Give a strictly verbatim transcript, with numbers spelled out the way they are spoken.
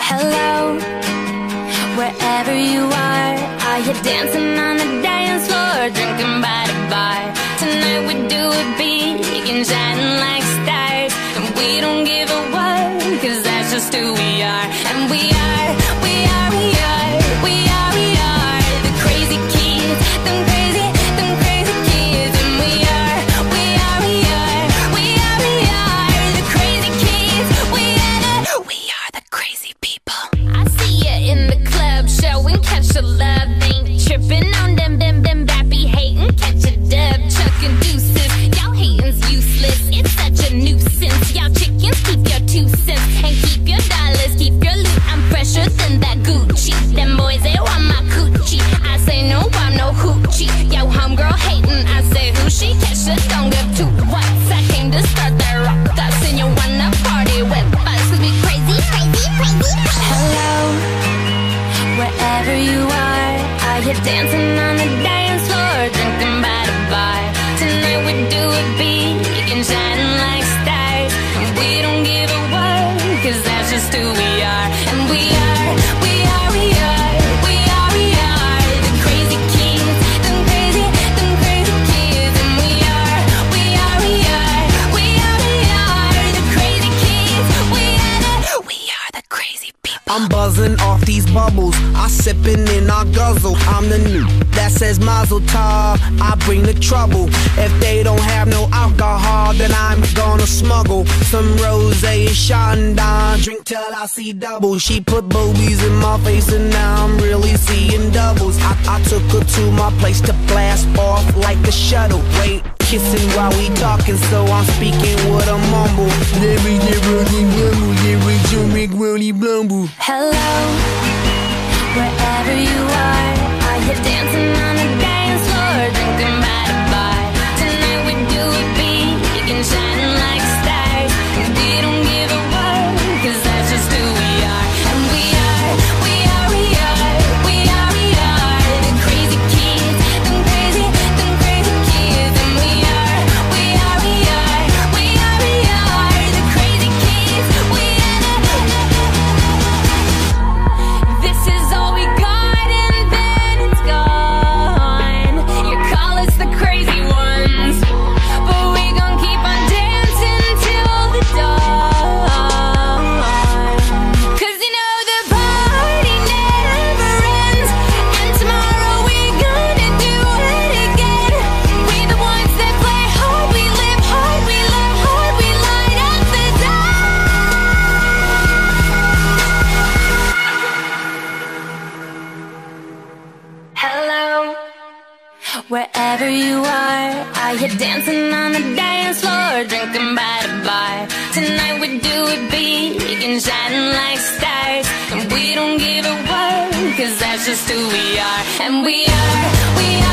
Hello, wherever you are, are you dancing on the dance floor, drinking by the bar? Tonight we do it big and shining like stars, and we don't give a what, cause that's just who we are. And we are, we are, we are, we are, we are the crazy kids, them crazy, them crazy kids. And we are, we are, we are, we are, we are the crazy kids. We are the, we are the crazy people. I see ya in the club, showing catch a love, ain't tripping on them, them, them bappy hating, catch a dub, chucking deuces. Y'all hating's useless, it's such a nuisance. Y'all chickens, keep your two cents and keep your dollars, keep your loot. I'm fresher than that Gucci. Them boys, they want my coochie. I say no, I'm no hoochie. Yo, homegirl hating, I say who she? Catch a don't give two whats. I came to start that rock us, and you wanna party with us, cause we crazy, crazy, crazy. Hello, wherever you are, are you dancing on the dance floor, drinking by the bar? Tonight we do it big and shining like stars, and we don't give a what, cause that's just who we are. And we are, we are, we are, we are, we are the crazy kids, them crazy, them crazy kids. And we are, we are, we are, we are, we are the crazy kids. We are the, we are the crazy people. I'm buzzing off these bubbles, I sippin' and I guzzle. I'm the new that says Mazel Tov, I bring the trouble. If they don't have no alcohol, then I'm gonna smuggle some rosé and Chandon. Drink till I see double. She put boobies in my face and now I'm really seeing doubles. I, I took her to my place to blast off like a shuttle. Wait, kissing while we talking, so I'm speaking with a mumble. Hello, wherever you are, are you dancing on the dance floor, drinking by the bar? Tonight we do it big and shining like stars, and we don't give a what, cause that's just who we are. And we are, we are, we are, we are, we are the crazy kids, them crazy, them crazy kids. And we are, we are, we are, we are, we are the crazy kids. We are the, this is all we got and then it's gone. You call us the crazy ones, but we gon' keep on dancing till the dawn. Cause you know the party never ends, and tomorrow we gonna do it again. We the ones that play hard, we live hard, we love hard, we light up the dark. Hello, wherever you are, are you dancing on the dance floor, drinking by the bar? Tonight we do it big and shining like stars, and we don't give a what, cause that's just who we are. And we are, we are